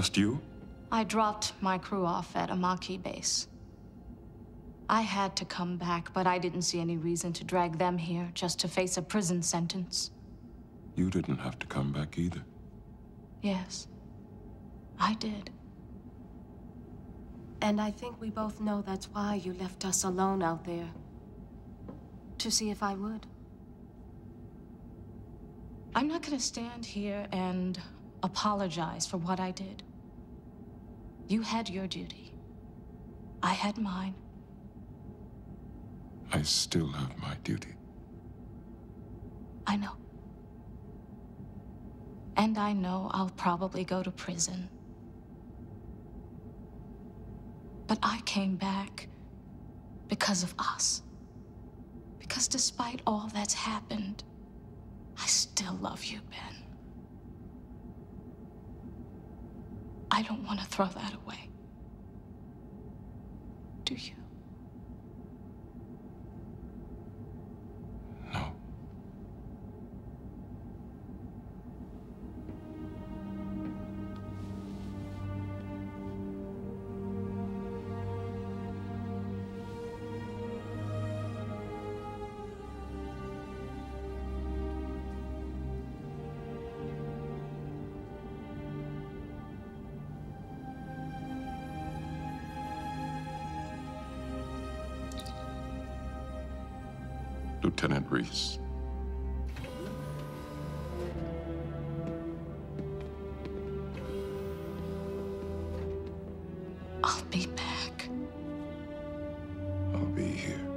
Just you? I dropped my crew off at a Maquis base. I had to come back, but I didn't see any reason to drag them here just to face a prison sentence. You didn't have to come back either. Yes, I did. And I think we both know that's why you left us alone out there. To see if I would. I'm not gonna stand here and apologize for what I did. You had your duty. I had mine. I still have my duty. I know. And I know I'll probably go to prison. But I came back because of us. Because despite all that's happened, I still love you, Ben. I don't want to throw that away. Do you? No. Lieutenant Reese. I'll be back. I'll be here.